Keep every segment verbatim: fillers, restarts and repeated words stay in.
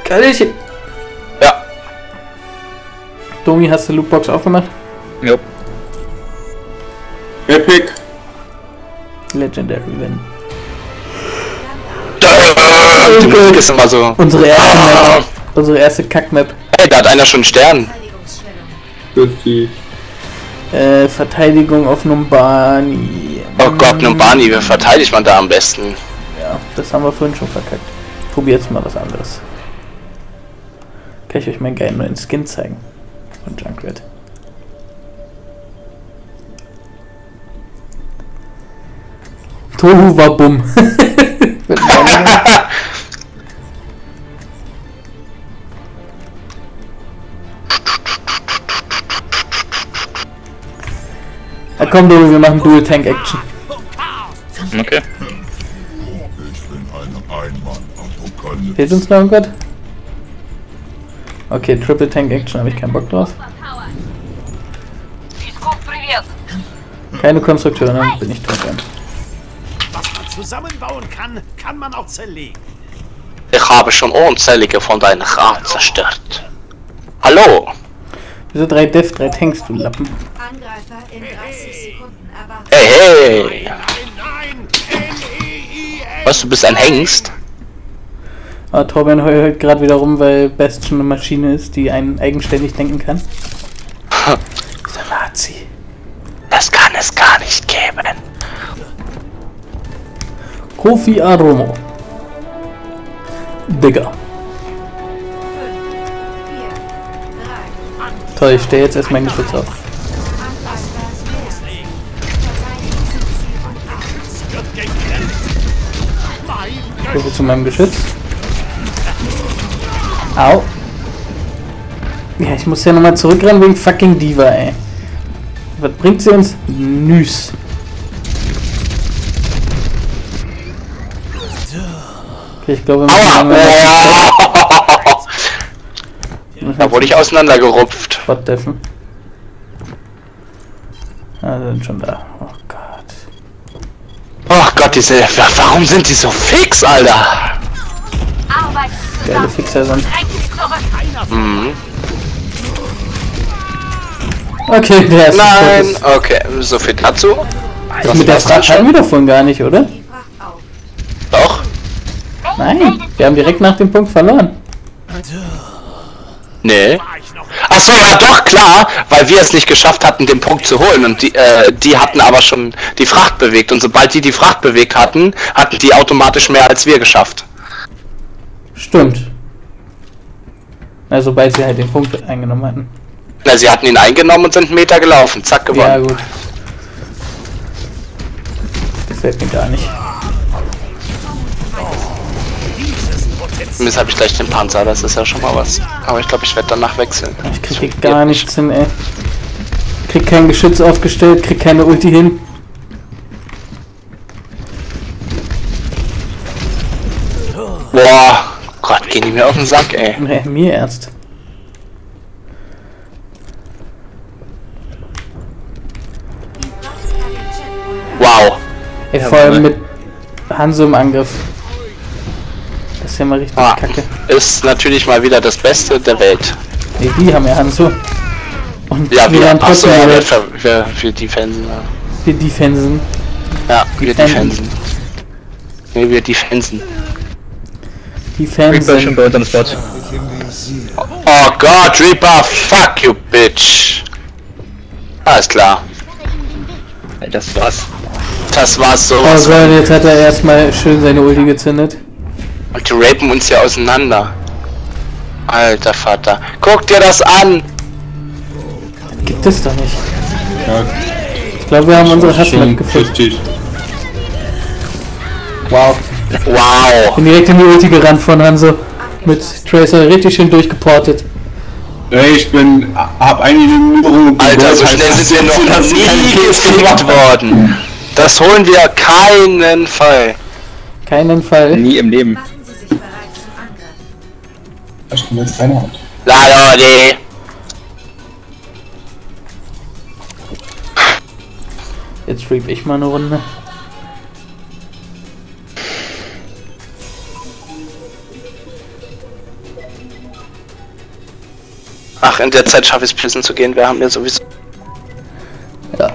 Geilchen. Ja. Domi, hast du Lootbox aufgemacht? Jupp. Epic. Legendary Win. Die Musik ist immer so. Unsere erste Map. Unsere erste Kack-Map. Hey, da hat einer schon einen Stern. Das ist die. Äh, Verteidigung auf Numbani. Oh Gott, Numbani, wie verteidigt man da am besten? Ja, das haben wir vorhin schon verkackt. Probier jetzt mal was anderes. Kann ich euch meinen geilen neuen Skin zeigen? Von Junkrat. Tohu Wabum. Ja, komm, Domi, wir machen Dual Tank Action. Okay. Fehlt uns noch irgendwas? Okay, Triple Tank Action habe ich keinen Bock drauf. Keine Konstrukteure, dann bin ich tot. Was man zusammenbauen kann, kann man auch zerlegen. Ich habe schon unzählige von deinem Kram zerstört. Hallo? Wieso drei Def, drei Tanks, du Lappen? Angreifer in dreißig Sekunden erwartet. Hey, hey! Nein, N E I S. Was, du bist ein Hengst? Aber Torbjörn heult gerade wieder rum, weil Bastion eine Maschine ist, die einen eigenständig denken kann. Dieser Nazi. Das kann es gar nicht geben. Kofi Aromo. Digga. Toll, ich stehe jetzt erst mein Geschütz auf. Ich rufe zu meinem Geschütz. Au. Ja, ich muss ja nochmal zurückrennen wegen fucking Diva, ey. Was bringt sie uns? Nüs. Okay, ich glaube, wir müssen Da wurde ich auseinandergerupft. Spotdeffen. Ah, sind schon da. Oh Gott. Ach Gott, diese. Warum sind die so fix, Alter? Geile Fixer sind. Mhm. Okay, der ist Nein, tot. okay, so viel dazu. Das mit der Fracht hatten wir davon gar nicht, oder? Doch. Nein, wir haben direkt nach dem Punkt verloren. Nee. Achso, ja doch, klar, weil wir es nicht geschafft hatten, den Punkt zu holen und die, äh, die hatten aber schon die Fracht bewegt und sobald die die Fracht bewegt hatten, hatten die automatisch mehr als wir geschafft. Stimmt. Na, sobald sie halt den Punkt eingenommen hatten. Na, sie hatten ihn eingenommen und sind einen Meter gelaufen, zack, gewonnen. Ja, gut. Gefällt mir gar nicht. Jetzt habe ich gleich den Panzer, das ist ja schon mal was. Aber ich glaube, ich werde danach wechseln. Ich krieg hier gar nichts hin, ey. Krieg kein Geschütz aufgestellt, krieg keine Ulti hin. Boah, Gott, gehen die mir auf den Sack, ey. Nee, mir erst. Wow. Ey, vor allem mit Hanzo im Angriff. Das ist ja mal richtig Ah, kacke. ist natürlich mal wieder das Beste der Welt. Nee, die haben ja Hanzo. Und Ja, wir wir, haben achso, trotzdem ja, wir, wieder für, für, für Defensen. Ja, die Defensen. ja wir Defensen. Defensen. Nee, wir Defensen. Defensen. bei uns an Spot. Oh Gott, Reaper, fuck you, bitch. Alles klar. Das war's. Das war's so. Oh Gott, jetzt hat er erstmal schön seine Ulti gezündet. Und die rapen uns ja auseinander. Alter Vater. Guck dir das an! Gibt es doch nicht. Ja, Ich glaube, wir haben unsere Hassmap schon gefunden. richtig. Wow. Wow! Bin direkt in die Ulti gerannt von Hanzo. Mit Tracer richtig schön durchgeportet. Ey, ich bin, hab einige Minuten. Alter, so schnell sind wir noch nie gefickt worden. Das holen wir keinen Fall. Keinen Fall. Nie im Leben. Machen Sie sich bereit zum Angriff. Da stimmt jetzt keine Hand. La Leute! Jetzt reap ich mal eine Runde. Ach, in der Zeit schaffe ich es pissen zu gehen, wir haben ja sowieso... Ja.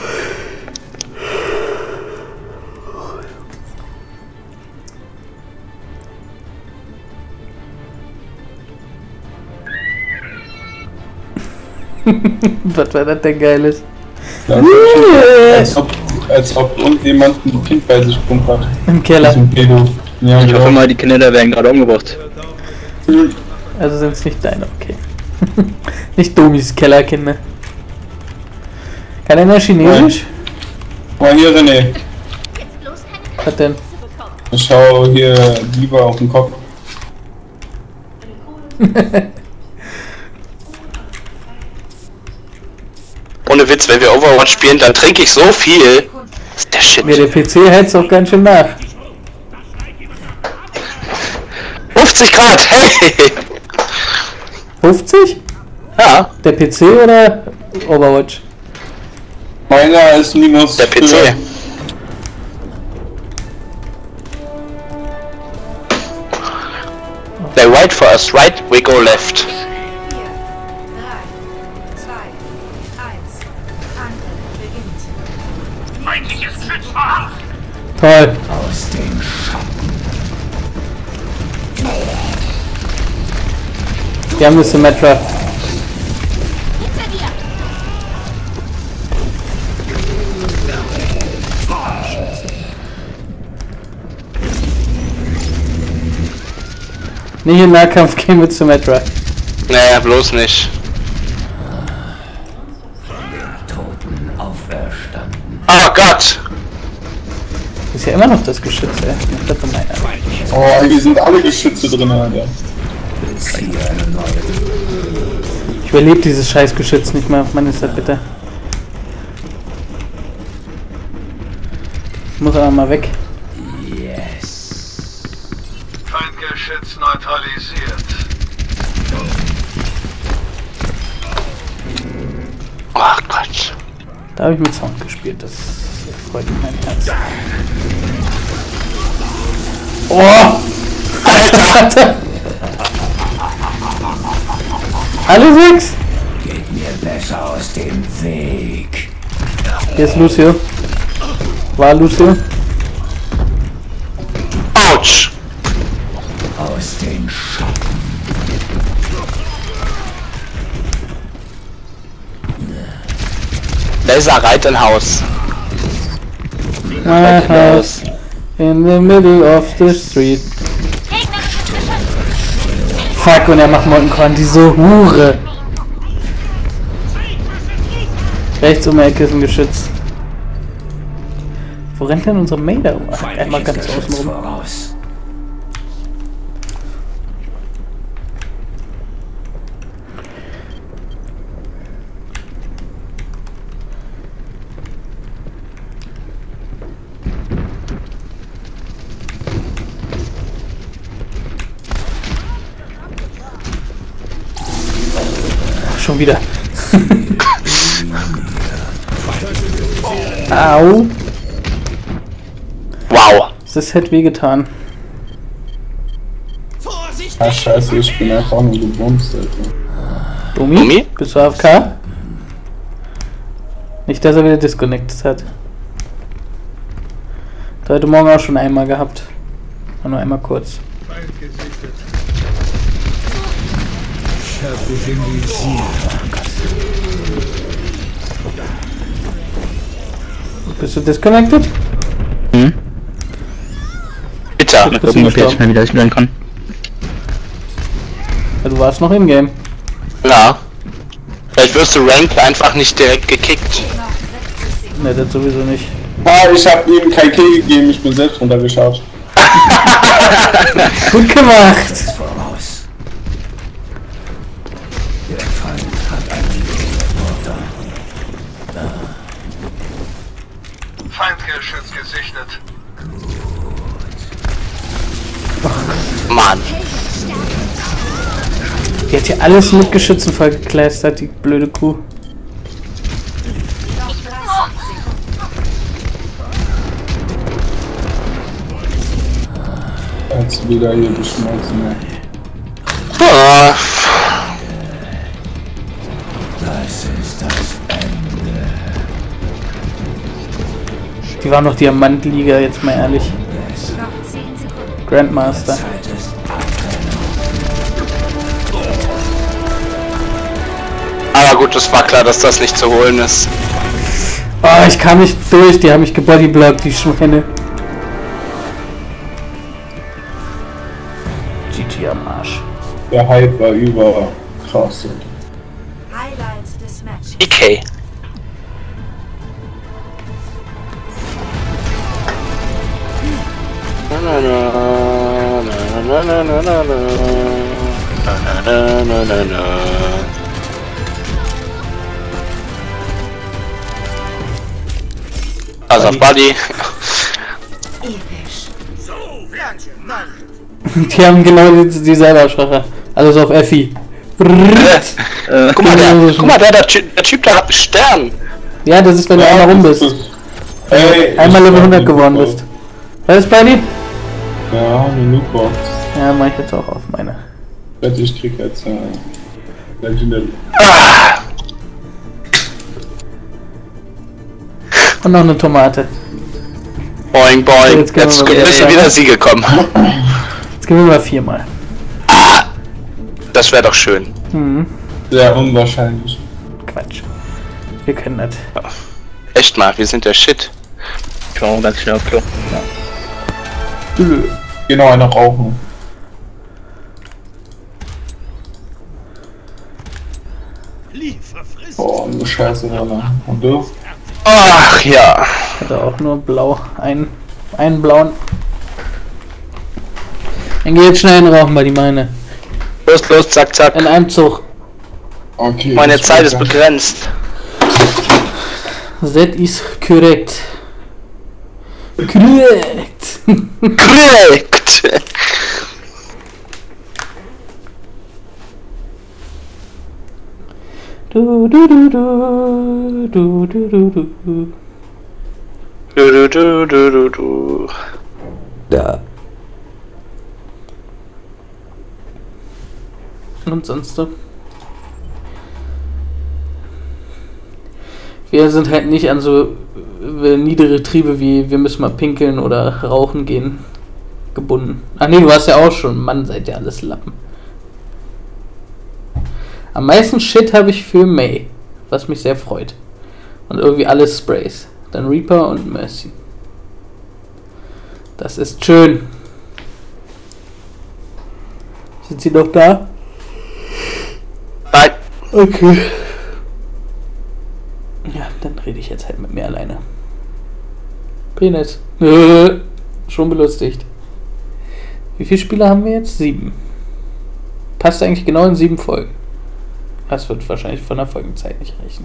Was war das denn Geiles? Ja, als, ob, als ob irgendjemand ein Kind bei sich hat. Im Keller. Ja, Ich hoffe mal, die Kinder werden gerade umgebracht. Also sind es nicht deine, okay. Nicht Domis Kellerkinder. Kann einer Chinesisch? Mal hier, René. Was denn? Ich schau hier lieber auf den Kopf. Ohne Witz, wenn wir Overwatch spielen, dann trinke ich so viel. Das ist der Shit. Mir der P C hält's auch ganz schön nach. fünfzig Grad, hey! fünfzig? Ja, Der P C oder Overwatch? Meiner ist minus. der P C. They wait for us, right? We go left. vier, drei, zwei, eins. Angriff beginnt. Feindliches Geschütz vorhanden! Toll. Aus den Wir haben das Symmetra. Nicht im Nahkampf gehen mit Symmetra. Naja, bloß nicht. Oh Gott! Ist ja immer noch das Geschütz, ey. Das ist meiner. Oh, hier sind alle Geschütze drin, Alter. Ich überlebe dieses scheiß Geschütz nicht mehr. Mann, ist das bitte. Ich muss aber mal weg. Feindgeschütz neutralisiert. Oh Gott. Da habe ich mit Sound gespielt. Das freut mich mein Herz. Oh! Alter! Alle sechs! Geht mir besser aus dem Weg. Hier ist Lucio. War Lucio? Autsch! Aus den Schatten. Laser Reitenhaus. My house in the middle of the street. Fuck, und er macht Molten Korn, diese Hure. Rechts um die Ecke ist ein Geschütz. Wo rennt denn unsere Maida um? Ach, einmal ganz außen rum. Voraus. Schon wieder. Au. Wow. Das hätte wehgetan. Ah, scheiße, ich bin einfach nur gebumst, Alter. Domi? Domi? Bist du A F K? Nicht, dass er wieder disconnected hat. Das heute Morgen auch schon einmal gehabt. War nur einmal kurz. Bist du disconnected? Hm? Bitte. Mal Bist gucken, du ob ich jetzt gestorben? schnell wieder spielen kann. Ja, du warst noch im Game. Ja. Vielleicht wirst du Ranked einfach nicht direkt gekickt. Ne, das sowieso nicht. Ah, ich hab ihm kein Kill gegeben, ich bin selbst runtergeschaut. Gut gemacht! Voraus. Der Feind hat einen Reporter. Feindgeschütz gesichtet. Mann. Die hat hier alles mit Geschützen vollgekleistert, die blöde Kuh. Jetzt wieder hier geschmolzen, ja. Ah. Die waren noch Diamantliga, jetzt mal ehrlich. Grandmaster. Aber gut, es war klar, dass das nicht zu holen ist. Oh, ich kam nicht durch, die haben mich gebodyblockt, die Schweine. G G am Arsch. Der Hype war über krass. Highlight des Matches. E K. Na na na na na na na na na na na na na. Also Buddy. Episch. Die haben genau die, die Cybersprache. Also so auf Effi. Guck mal, der, guck mal der, der, Typ, der Typ, der hat einen Stern. Ja, das ist, wenn du Ja, einmal rum das bist. ist- Ey, Einmal ich Level hab hundert den geworden Loot bist. Was ist bei dir? Ja, eine Lootbox. Ja, mach ich jetzt auch auf meine. Ich krieg jetzt äh, Legendary. Ah, Und noch eine Tomate. boing, boing. Jetzt können wir Jetzt mal wieder müssen sagen. wieder Siege kommen. Jetzt gehen wir mal viermal. Das wäre doch schön. Mhm. Sehr unwahrscheinlich. Quatsch. Wir können das. Echt mal, wir sind der Shit. Ich war auch ganz schnell auf Klo. Dö. Genau, einer rauchen. Liefer friss. Boah, eine Scheiße, Alter. Und du? Ach ja. Hatte auch nur blau. Einen, einen blauen. Dann geh jetzt schnell in den rauchen bei die meine. Los, los, zack, zack. In einem Zug. Okay. Meine das Zeit war ist ja- begrenzt. That is correct. Korrekt. Korrekt. Du, du, du, du, du, du, du, du. Du, du, du, du, du, du. Da. Und sonst so? Wir sind halt nicht an so äh, niedere Triebe wie wir müssen mal pinkeln oder rauchen gehen gebunden. Ach nee, du warst ja auch schon. Mann, seid ihr alles Lappen. Am meisten Shit habe ich für May, was mich sehr freut. Und irgendwie alles Sprays. Dann Reaper und Mercy. Das ist schön. Sind sie noch da? Nein. Okay. Ja, dann rede ich jetzt halt mit mir alleine. Penis. Äh, schon belustigt. Wie viele Spieler haben wir jetzt? Sieben. Passt eigentlich genau in sieben Folgen. Das wird wahrscheinlich von der Folgenzeit nicht reichen.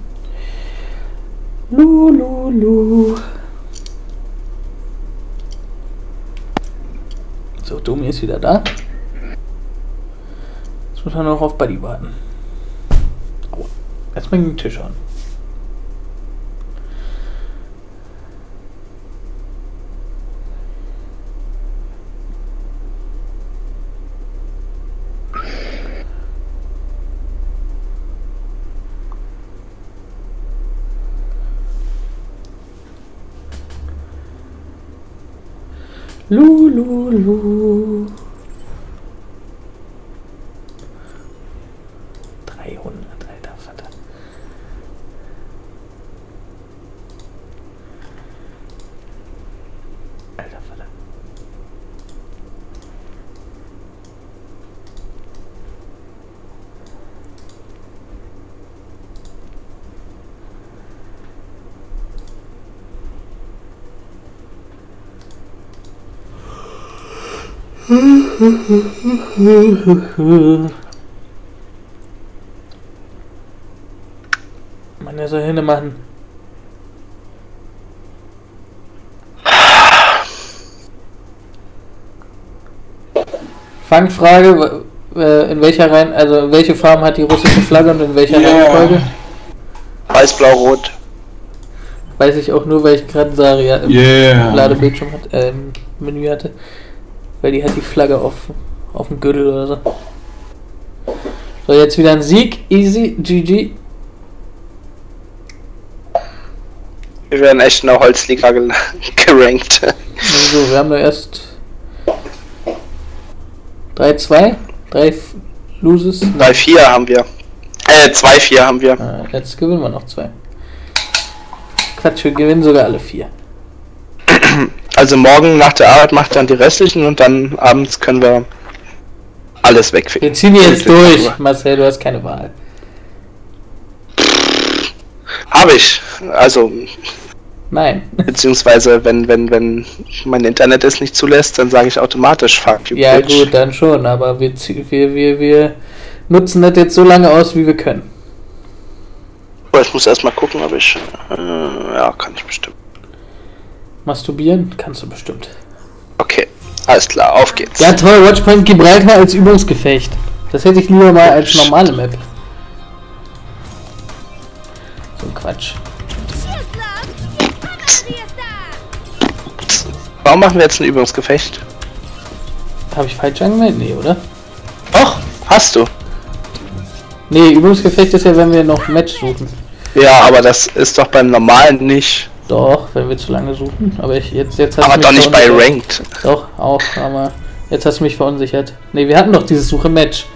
Lululu. So, Domi ist wieder da. Jetzt muss man noch auf Buddy warten. Aua. Erstmal gegen den Tisch an. Lululu. dreihundert, alter Vater. Alter Vater. Man, der soll hinne machen. Fangfrage, äh, in welcher Reihen, also welche Farben hat die russische Flagge und in welcher Ja. Weiß, Reihenfolge? blau, rot. Weiß ich auch nur, weil ich gerade Saria im Yeah. Ladebildschirm hat, äh, im Menü hatte. Weil die hat die Flagge auf, auf dem Gürtel oder so. So, jetzt wieder ein Sieg. Easy. G G. Wir werden echt in der Holzliga ge gerankt. Also, wir haben da erst drei zwei, drei Loses. drei vier haben wir. Äh, zwei vier haben wir. Ah, jetzt gewinnen wir noch zwei. Quatsch, wir gewinnen sogar alle vier. Also morgen nach der Arbeit macht dann die restlichen und dann abends können wir alles wegficken. Wir ziehen die jetzt durch, Marcel, du hast keine Wahl. Habe ich. Also, Nein. beziehungsweise wenn, wenn, wenn mein Internet es nicht zulässt, dann sage ich automatisch fuck you, Ja bitch. gut, dann schon, aber wir, zie- wir, wir, wir nutzen das jetzt so lange aus, wie wir können. Oh, ich muss erstmal gucken, ob ich... Äh, ja, kann ich bestimmt. Masturbieren kannst du bestimmt. Okay, alles klar, auf geht's. Ja toll, Watchpoint Gibraltar als Übungsgefecht. Das hätte ich lieber mal als normale Map. So ein Quatsch. Warum machen wir jetzt ein Übungsgefecht? Habe ich falsch angemeldet? Nee, oder? Doch, hast du. Nee, Übungsgefecht ist ja, wenn wir noch ein Match suchen. Ja, aber das ist doch beim normalen nicht. Doch, wenn wir zu lange suchen. Aber ich jetzt, jetzt hast Aber du doch mich nicht bei verunsichert. Ranked. Doch, auch, aber jetzt hast du mich verunsichert. Nee, wir hatten doch dieses Suche Match.